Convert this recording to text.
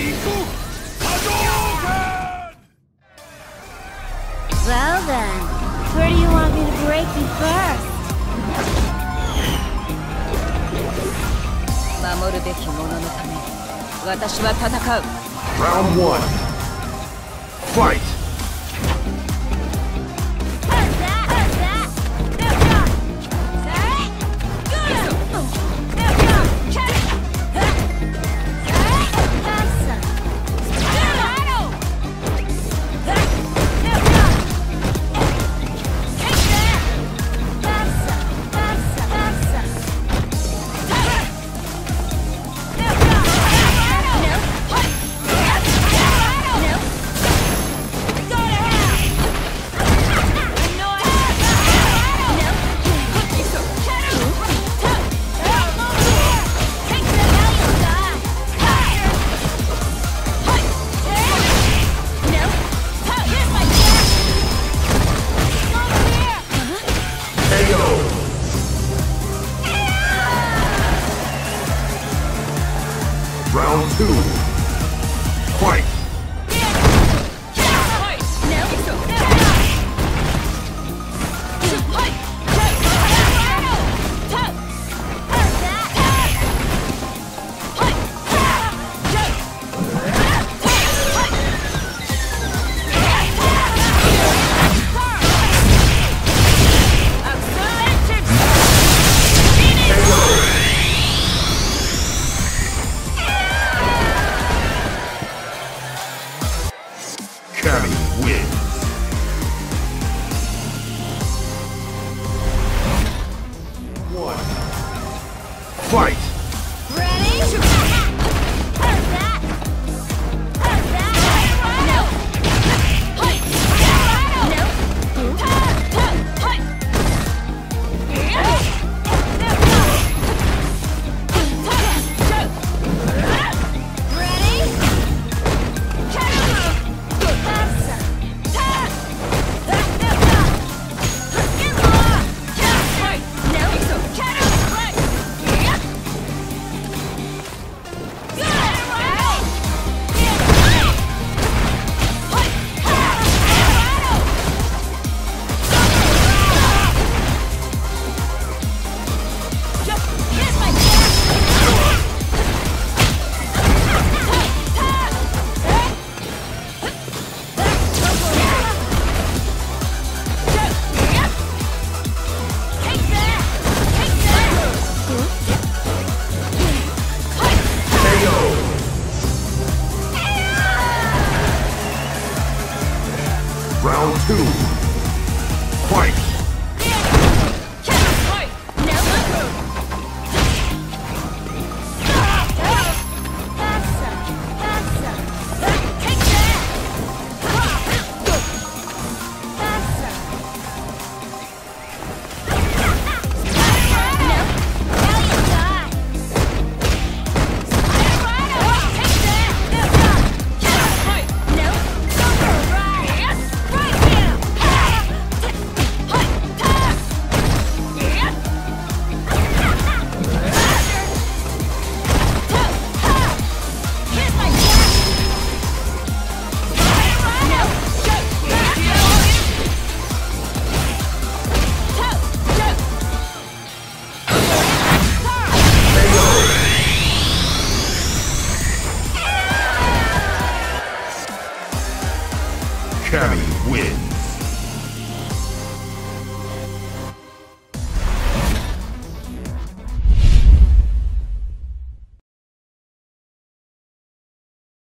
Well then, where do you want me to break you first? 守るべき者のために私は戦う。 Round 1. Fight! Round 2. Fight! Cammy wins. One. Fight! Ready? How's that? How's that? No. Round 2. Fight! Cammy wins.